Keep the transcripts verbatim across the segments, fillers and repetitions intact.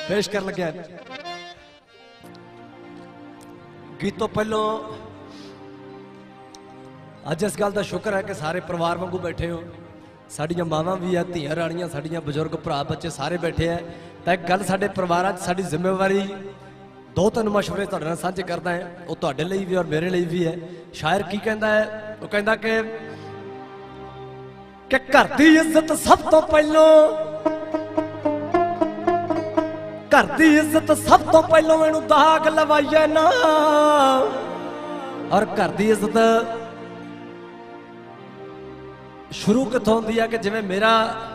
पेश कर लगे गीत तो पहलों अज इस गल का शुक्र है कि सारे परिवार वांगू बैठे हो। साड़ियां मावां भी है, धियां राणियां, साड़ियां बजुर्ग भरा बच्चे सारे बैठे हैं। तो एक गल साडे परिवार साडी जिम्मेवारी दो तीन मशवरे तुहाडे नाल सांझे करदा है, वो तुहाडे लई भी और मेरे लिए भी है। शायर की कहंदा है, वो कहंदा कि कि घर दी इज्जत सब तो पहलों, घर दी इज्जत सब तो पहलों इनू दाग लवाइए ना। और घर दी इज्जत शुरू कितों होंदी है कि जिवें मेरा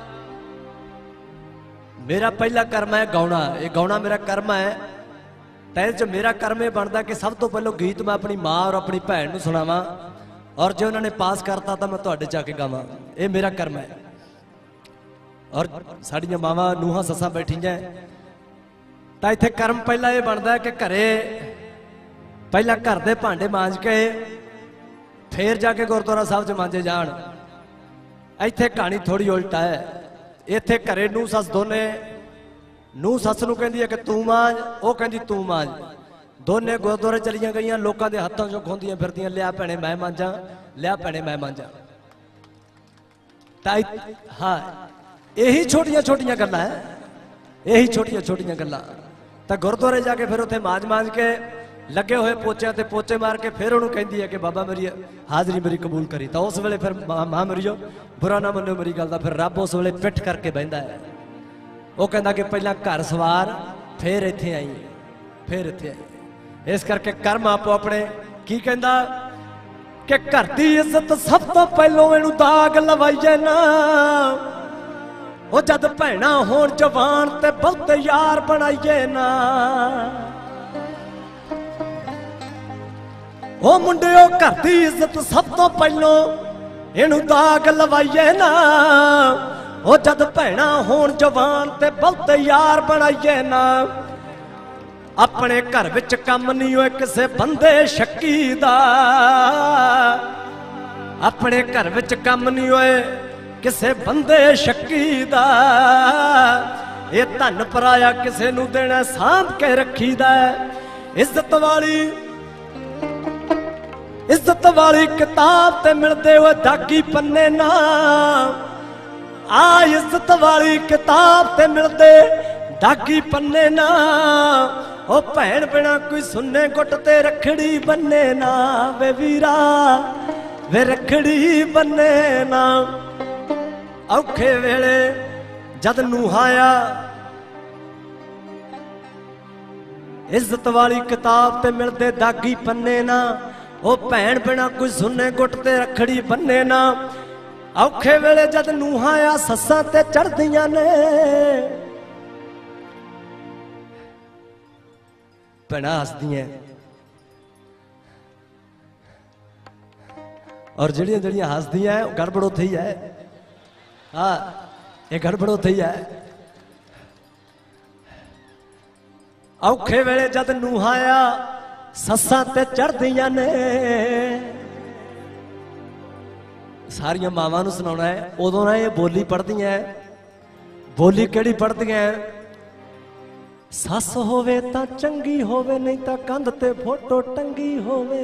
मेरा पहला कर्म है गाउणा, ये गाउणा मेरा कर्म है। तैस च मेरा कर्म यह बनता कि सब तो पहलों गीत मैं अपनी माँ और अपनी भैन नूं सुणावां, और जो उन्होंने पास करता तो मैं तुहाडे जाके गावां, ये मेरा कर्म है। और साड़ियां मावां नूहां सस्सां बैठियां तो इत्थे कर्म पहला ये बनता है कि घरे पहला घर दे भांडे मांज के फिर जाके गुरुद्वारा साहब च मांजे जाण। इत्थे कहानी थोड़ी उल्टा है। इत्थे घरे नूं सस दोने, नूं सस नूं कहंदी है कि तू मांज, वो कहंदी तू मांज। दोने गुरुद्वारे चलियां गईयां, लोकां दे हत्थां चों खोंदियां फिरदियां, लिया भैणे मैं मांजा, लिया भैणे मैं मांजा। ताई हाँ, यही छोटियां छोटियां गल्लां है, यही छोटियां छोटियां गल्लां। तो गुरुद्वारे जाके फिर उत्थे मांज मांज के लगे हुए पोचियां ते पोचे मार के फिर उन्होंने कहती है कि बाबा मेरी हाजरी मेरी कबूल करी। तो उस वेले फिर मां मरियो बुरा ना मनो मेरी गल दा, फिर रब उस वेले पिठ करके बहिंदा है। वो कहता कि पहला घर सवार फिर इत्थे आई, फिर इत्थे आई। इस करके कर्म आपो अपने की कहंदा कि घर दी इज्जत सब तो पहलों इनू दाग लवाइए ना। वो जद भैणा होण जवान ते बहुत यार बनाइए ना। ओ मुंडियो घर दी इज्जत सब तो पहलों इनू दाग लवाइए ना। ओ जद भैणा होण जवान ते बहुत यार बनाइए ना। अपने घर विच कम नहीं होए किसे बंदे शक्की दा, अपने घर विच कम नहीं होए किसे बंदे शक्की दा। ये धन पराया किसे नू देना सांभ के रखीदा। इज्जत वाली इज्जत वाली किताब ते मिलते हुए दागी पन्ने ना। आ इज्जत वाली किताब ते मिलते दागी पन्ने ना। ओ भैन बिना कोई सुन्ने गुट ते रखड़ी बन्ने ना। वे वीरा वे रखड़ी बन्ने ना। औखे वेले जद नूहाया इज्जत वाली किताब ते मिलते दागी पन्ने ना। ओ भैन बिना कोई सुन्ने गुट ते रखड़ी बन्ने ना। औखे वेले जद नूहाया सस्सां ते चढ़दियां ने। भैणां हसदियां और जड़ियां जड़ियां हसदियां गड़बड़ उत्थे ही है। हाँ, ये गड़बड़ उत्थे ही है। औखे वेले जद नूहाया सस्सां ते चढ़दियां ने। सारियां मावां नूं सुनाउणा है, उदों ना ये बोली पढ़दियां। बोली किहड़ी पढ़दियां? सस होवे तां चंगी होवे, नहीं तां कंध ते फोटो टंगी होवे।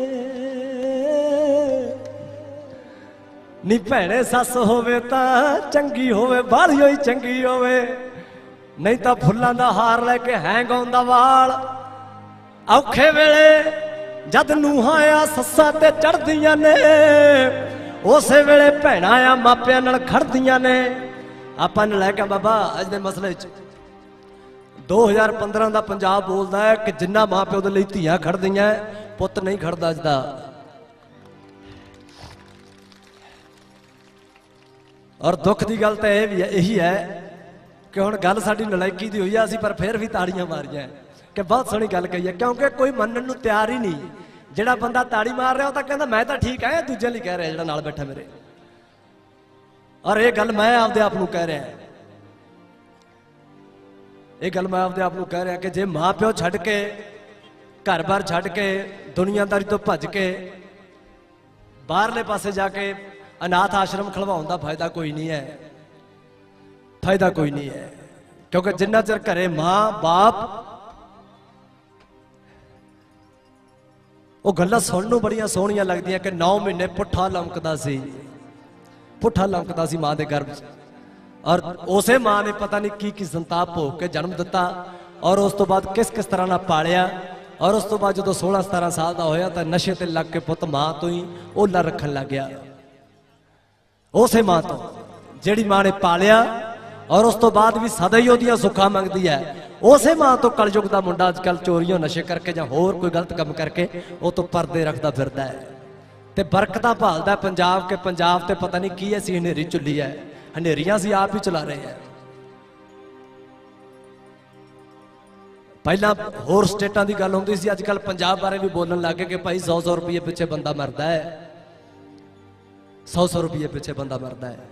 नी भैणे सस होवे तां चंगी होवे, बाहली होई चंगी होवे, नहीं तां फुल्लां दा हार लैके हैंग आउंदा वाल। औखे वेले जद नूहां आ सस्सां ते चढ़दियां ने। उसे वेले भैणां आ मापियां नाल खड़दियां ने। आपां ने लैके बाबा अज दे मसले च दो हज़ार पंद्रह का पंजाब बोलता है कि जिन्ना मां प्यो दे लई धीआं खड़दियां पुत नहीं खड़दा अज दा। और दुख की गल तो यह भी है, यही है कि हुण गल साडी नलायकी दी हुई है, असीं पर फिर भी ताड़ियां मारियां कि बहुत सोहनी गल कही है। क्योंकि कोई मनण नूं तैयार ही नहीं। जिहड़ा बंदा ताड़ी मार रहा वो तो कहता मैं तो ठीक है, दूजे लई कह रहा जिहड़ा नाल बैठा मेरे। और ये गल मैं आपदे आप नूं कह रहा, ये गल मैं आपदे आप नूं कह रहा कि जे मां प्यो छड्ड के घर बार छड्ड के दुनियादारी तो भज के बाहरले पासे जाके अनाथ आश्रम खलवाउण दा फायदा कोई नहीं है, फायदा कोई नहीं है। क्योंकि जिन्ना चिर घरे मां बाप वो गल्लां सुनन नूं बड़ियां सोहणियां लगदियां कि नौ महीने पुट्ठा लमकदा सी पुट्ठा लमकदा सी मां दे गर्भ च और उसे मां ने पता नहीं की की संताप भोग के जन्म दिता और उस तो बाद किस किस तरह ना पालिया और उस तो बाद जो सोलह सतारह साल का होया तो नशे ते लग के पुत मां तो ही ओला रखन लग गया उसे मां तो जिहड़ी मां ने पालिया और उस तो बाद भी सदा ही ओदियां सुखा मंगदी है उसे मां तो कलयुग का मुंडा अजकल चोरियों नशे करके जां होर कोई गलत काम करके वो तो परदे रखता फिरदा है ते बरकतां भालदा पंजाब के पंजाब ते पता नहीं की ऐसी हनेरी चुली है हनेरियां सी आप ही चला रहे हैं पहला होर स्टेटां दी गल हुंदी सी अजकल पंजाब बारे भी बोलन लग गए कि भाई सौ सौ रुपये पिछे बंदा मरदा है सौ सौ रुपये पिछे बंदा मरदा है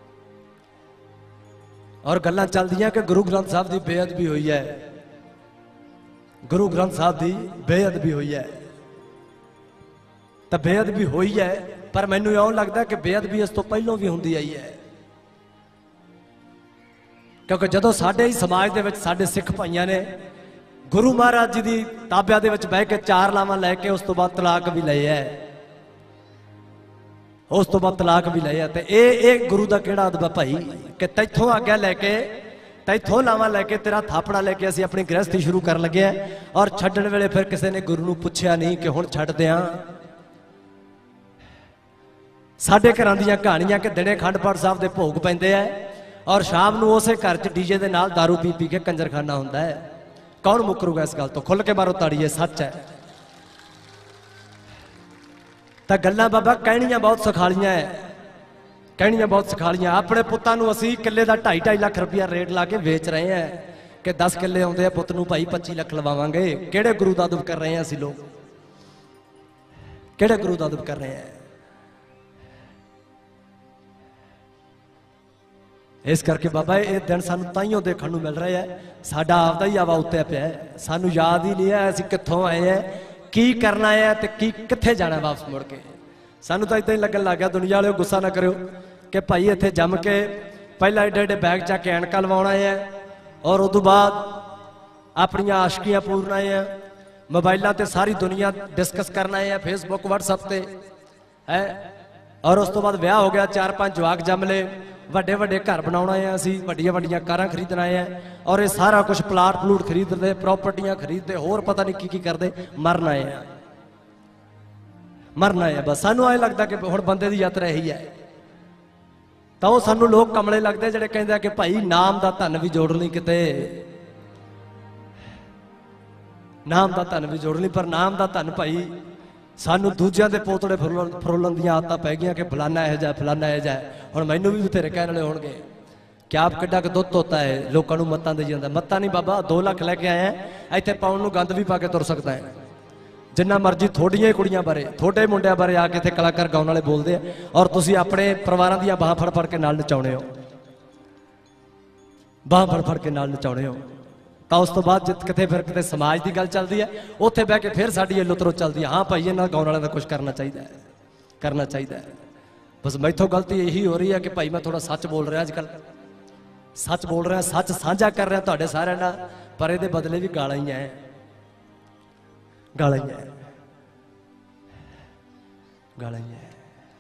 और गल्लां चलदियां कि गुरु ग्रंथ साहब की बेअदबी हुई है गुरु ग्रंथ साहब की बेअदबी हुई है तो बेअदबी हुई है पर मैनूं इउं लगदा कि बेअदबी इस तो पहलों भी हुंदी आई है क्योंकि जदों साडे ही समाज दे विच साडे सिख भाइयां ने गुरु महाराज जी की ताबिया दे विच बह के चार लावां लैके उस तो बाद तलाक भी लए है उस तो बाद तलाक भी लए है ते ए ए गुरु दा किहड़ा अदब है भाई कि तैथों आग्या लैके तैथों लावां लैके तेरा थापड़ा लैके असीं अपनी गृहस्थी शुरू कर लगे और छड्डण वेले फिर किसी ने गुरु नूं पुछया नहीं कि हुण छड्ड दियां साडे घरां दीयां कहानियां कि दिने अखंड पाठ साहब दे भोग पैंदे है और शाम नूं उसे घर च डीजे दे नाल दारू पी पी के कंजरखाना हुंदा है कौन मुकरूगा इस गल तो खुल के मारो ताड़ी है सच है तो गल्लां बाबा कहनियां बहुत सखालियां है कहनियां बहुत सखालियां अपने पुत्तां नूं असीं किले दा ढाई ढाई लाख रुपया रेट ला के वेच रहे हैं कि दस किले आउंदे पुत्त नूं भाई पच्ची लख लवावांगे किहड़े गुरु दा अदब कर रहे हैं असीं लोग किहड़े गुरु दा अदब कर रहे हैं इस करके बाबा ये दिन सानू ताइयों देखने को मिल रहा है साडा आपदा ही आवा उत्ते पिया है सानू याद ही नहीं है असीं कित्थों आए हैं की करना है ते की कित्थे जाना वापस मुड़ के सानू तो इदां ही लगन लग गया दुनिया वाले गुस्सा ना करो कि भाई इत्थे जम के पहला एडे एडे बैग चक के ऐनकां लवाउण आए हैं और उदों बाद अपनियां आशकियां पूरन आए हैं मोबाइलों ते सारी दुनिया डिस्कस करना है फेसबुक व्हाट्सएप ते है और उस तो बाद ब्याह हो गया चार पांच जवाक जम ले वड्डे वड्डे घर बनाउण आए असीं वड्डियां वड्डियां कारां खरीदण आए हैं और ये सारा कुछ प्लाट प्लूट खरीदते प्रॉपर्टियां खरीदते होर पता नहीं की की करते मरन आए हैं मरना है बस सानू ऐ लगता कि हुण बंदे दी यात्रा यही है तो वो सानू लोग कमले लगते जिहड़े कहंदे कि भाई नाम दा धन भी जोड़ लई किते नाम दा धन भी जोड़ लई पर नाम दा धन भाई सानू दूजियां दे पोतड़े फरोलन फरोलन दीयां आदतां पै गईयां कि फलाना इहो जिहा फलाना इहो जिहा हुण मैनू भी बथेरे कहण वाले होणगे कि आप किड्डा क दुੱਧ होता है लोगों को मत्तां दई जांदा मत्तां नहीं बाबा दो लख लैके आए हैं इत्थे पाउण नूं गंद भी पा के तुर सकदा है जिन्ना मर्जी थोड़ियां ही कुड़ियां बारे थोड़े मुंडियां बारे आके इत्थे कलाकार गाउण वाले बोलदे आ और तुसीं अपने परिवारां दीयां बाहां फड़ फड़ के नाल नचाउणे हो बाहां फड़ फड़ के नाल नचाउणे हो तो उस तो बाद जित कितने फिर कितने समाज की गल चलती है उत्थे बह के फिर साडी लुतरो चलती है हाँ भाई इन्हां गाउण वालियां दा कुछ करना चाहिए करना चाहिए बस मैथों गलती यही हो रही है कि भाई मैं थोड़ा सच बोल रहा अजकल सच बोल रहा सच साझा कर रहा तुहाडे सारिआं नाल पर इहदे बदले भी गालां ही है गालां ही है गालां ही है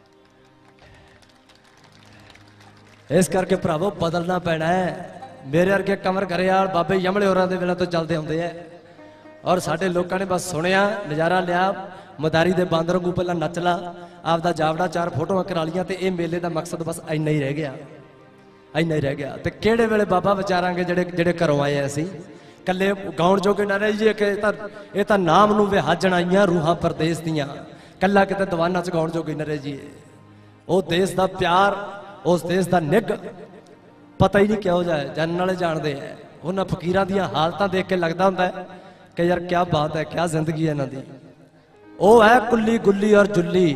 इस करके भरावो बदलना पैना है मेरे वर्गे कमर घरेवाल बाबे यमले होरां दे वेले तो चलते आउंदे है और साडे लोकां ने बस सुनिया नज़ारा लिया मदारी दे बांदर वांगू पहलां नच ला आपदा जावड़ा चार फोटोआं करा लियां ते इह मेले दा मकसद बस इन्ना ही रह गया इन्ना ही रह गया ते किहड़े वेले बाबा विचारांगे जिहड़े जिहड़े घरों आए असीं कल्ले गाउण जोगे ना रह जाइए कि इह तां इह तां नाम नूं विहाजण आईयां रूहां परदेस दीयां कल्ला किते दीवाना च गाउण जोगे ना रह जाइए वो देश दा प्यार उस देश दा निग पता ही नहीं क्यों जाए जानने वाले जानते हैं उन्होंने फकीरां दीयां हालतां देख के लगता होंदा है कि यार क्या बात है क्या जिंदगी है इन्हां दी वो है कुल्ली गुल्ली और जुल्ली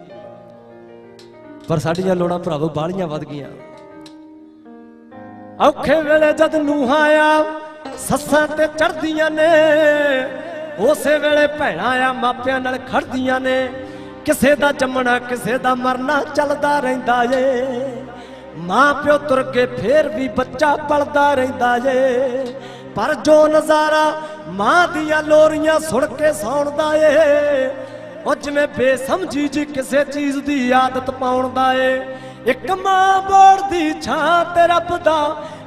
पर साडियां लोड़ां भरावो बाहलियां वध गईयां औखे वेले जद नूहां आ सस्सां ते चढ़दियां ने उसे वेले भैणां आ मापियां नाल खड़दियां ने किसे दा जम्मना किसे दा मरना चलदा रहिंदा ए मां प्यो तुर के फिर भी बच्चा पलदा रहिंदा जे। पर जो नज़ारा मां दियां लोरियां सुन के सौंदा ए ओ जिवें बेसमझी जी किसे चीज़ दी आदत पाउंदा ए। एक मां बोलदी छां ते रब दा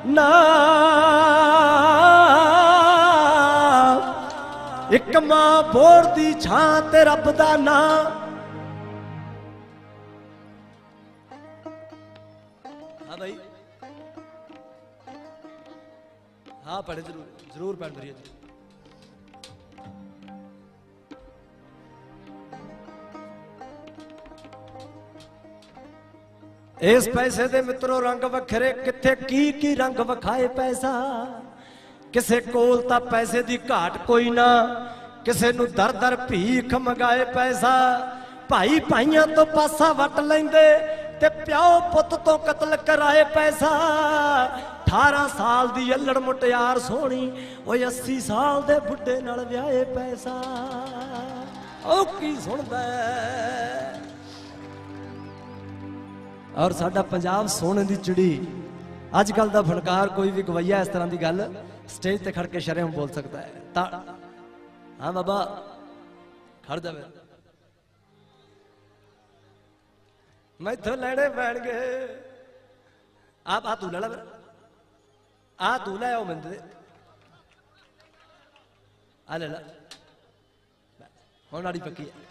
नाम, एक मां बोलदी छां ते रब दा नाम। हाँ भाई, हाँ पढ़े जरूर जरूर पढ़ रही है। इस पैसे दे मित्रों रंग वखरे, किथे की की रंग वखाए पैसा। किसे कोल तां पैसे दी घाट कोई ना, किसे नूं दर दर भीख मंगाए पैसा। भाई भाइयां तो पासा वट लैंदे ते प्यो पुत तो कतल कराए पैसा। अठारह साल दी अल्लड़ मुटियार सोहनी ओए अस्सी साल दे बुढ़े नाल विआहे पैसा। ओ की सुणदा और साडा पंजाब सोने दी चिड़ी। अजकल दा फनकार कोई भी गवैया इस तरह की गल स्टेज ते खड़ के शर्म बोल सकता है। ता हाँ बाबा खड़ जावे, मैं तो लड़े बैठ गए। आप आ तू लड़ा आ तू ले आओ मंदे आ ले ला हुण आड़ी पक्की है।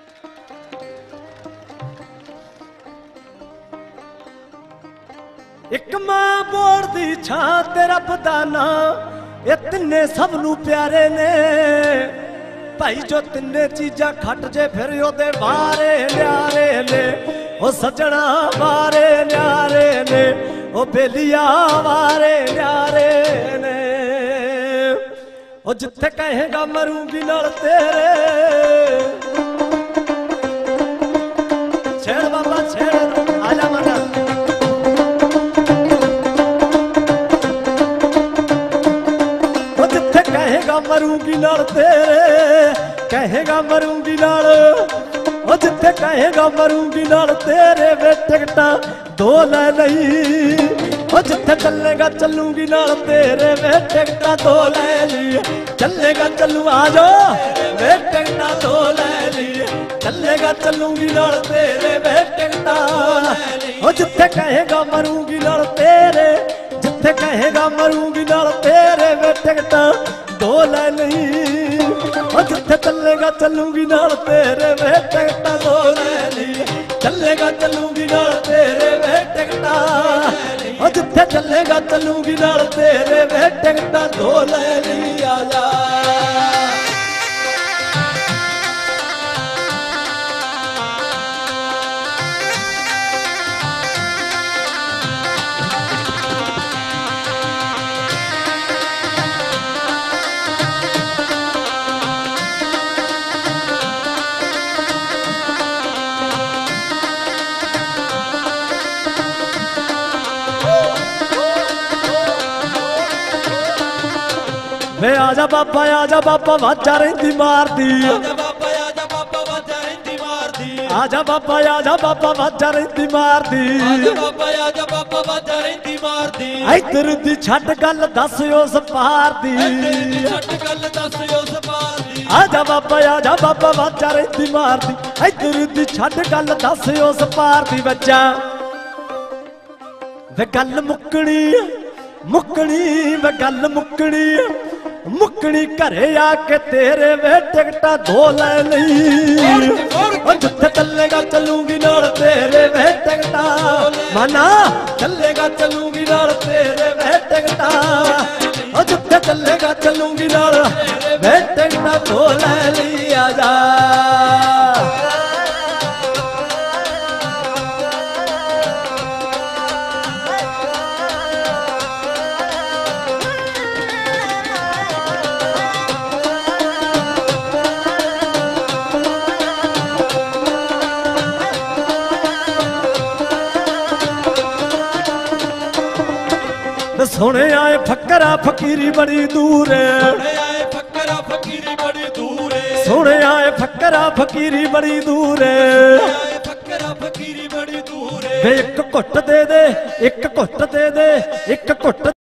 एक मां बोलदी छां ते रब दा नाम, ये तिन्ने सब नू प्यारे ने। भाई जो तिन्ने चीजा खट जे फिर ओदे बारे न्यारे ने। ओ सजना बारे न्यारे ने, ओ बेलिया वारे न्यारे ने। ओ जिथे कहेगा मरूंगी नाल तेरे, छेड़ बाबा छेड़ आजा मना। ओ जिथे कहेगा मरूंगी नाल तेरे, कहेगा मरूंगी नाल। ओ जिथे कहेगा मरूंगी नाल तेरे वे टिकटा दो ले लई। ओ जिथे चलेगा चलूंगी नाल तेरे वे टिकटा दो ले ली। चलेगा चलू आ जाओ वे टिकटा दो ले ली। चलेगा चलूंगी नाल तेरे वे टिकटा। ओ जिथे कहेगा मरूंगी नाल तेरे, जिथे कहेगा मरूंगी नाल तेरे वे टिकटा दो ले ली। ओ जिथे चलेगा चलूंगी नाल तेरे वे टिकटा दो ले ली। चलेगा चलूंगी नाल तेरे वे टिकटा। ओ जिथे चलेगा चलूंगी नाल तेरे वे टिकटा दो ले ली। आजा वे आजा बाबा आजा बाबा वाजा रहिंदी मारदी। आजा बाबा आजा बाबा वाजा रहिंदी मारदी। आजा बाबा आजा बाबा वाजा रहिंदी मारदी। आजा बाबा आजा बाबा वाजा रहिंदी मारदी। इधर दी छट गल दस उस पार दी। छट गल दस उस पार दी। आजा बाबा आजा बाबा वाजा रहिंदी मारदी। इधर दी छट गल दस उस पार दी। बच्चा वे गल मुकनी मुकनी वे गल मुकनी मुकनी घरे आके तेरे वे टिकटा दो ले लई। जिथे चलेगा चलूंगी नाल तेरे वे टिकटा। मना चलेगा चलूंगी नाल तेरे वे टिकटा। जिथे चलेगा चलूंगी नाल वे टिकटा दो ले लई। आजा सोने आए फकरा फकीरी बड़ी दूर है। सोने आए फकरा फकीरी बड़ी दूर है। सोने आए फकरा फकीरी बड़ी दूर है। फकरा फकीरी बड़ी दूर है। ਵੇ ਇੱਕ ਘੁੱਟ ਦੇ ਦੇ, ਇੱਕ ਘੁੱਟ ਦੇ ਦੇ, ਇੱਕ ਘੁੱਟ